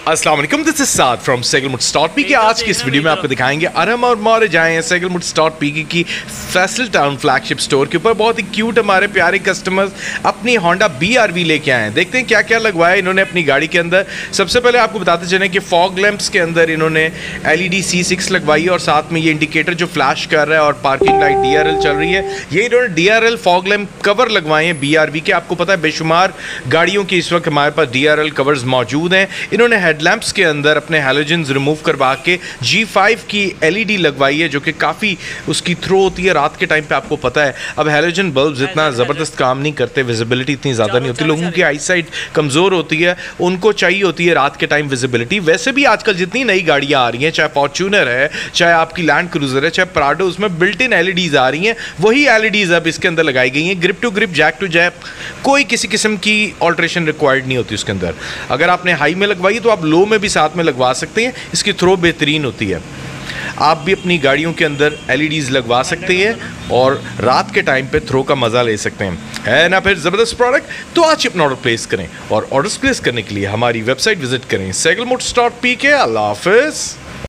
अस्सलाम वालेकुम, this is Saad from cycle motors dot P K. आज की इस वीडियो में आपको दिखाएंगे अरहम और मौरे जाए हैं साइकिल मोटर्स डॉट पी की फैसल टाउन फ्लैगशिप स्टोर के ऊपर। बहुत ही क्यूट हमारे प्यारे कस्टमर्स अपनी होंडा BRV लेके आए हैं। देखते हैं क्या क्या लगवाया इन्होंने अपनी गाड़ी के अंदर। सबसे पहले आपको बताते चलें कि फॉग लैंप्स के अंदर इन्होंने LED C6 लगवाई है और साथ में ये इंडिकेटर जो फ्लैश कर रहा है और पार्किंग लाइट DRL चल रही है। ये इन्होंने DRL फॉग लैंप कवर लगवाए हैं BRV के। आपको पता है बेशुमार गाड़ियों की इस वक्त हमारे पास DRL कवर्स मौजूद हैं। इन्होंने हेडलैम्प्स के अंदर अपने हैलोजन्स रिमूव करवा के G5 की LED लगवाई है, जो कि काफ़ी उसकी थ्रो होती है रात के टाइम पे। आपको पता है अब हैलोजन बल्ब्स इतना ज़बरदस्त काम नहीं करते, विजिबिलिटी इतनी ज़्यादा नहीं होती, लोगों की आईसाइट कमज़ोर होती है, उनको चाहिए होती है रात के टाइम विजिबिलिटी। वैसे भी आजकल जितनी नई गाड़ियाँ आ रही हैं, चाहे फॉर्च्यूनर है, चाहे आपकी लैंड क्रूज़र है, चाहे प्राडो, उसमें बिल्ट इन LEDs आ रही हैं। वही LEDs अब इसके अंदर लगाई गई हैं। Grip to grip, jack to jack, कोई किसी किस्म की ऑल्ट्रेशन रिक्वायर्ड नहीं होती उसके अंदर। अगर आपने हाई में लगवाई तो आप लो में भी साथ में लगवा सकते हैं। इसकी थ्रो बेहतरीन होती है। आप भी अपनी गाड़ियों के अंदर LEDs लगवा सकते हैं और रात के टाइम पे थ्रो का मज़ा ले सकते हैं, है ना। फिर ज़बरदस्त प्रोडक्ट, तो आज अपना ऑर्डर प्लेस करें और ऑर्डर्स प्लेस करने के लिए हमारी वेबसाइट विजिट करें cyclemotorspk। अल्लाह हाफिज़।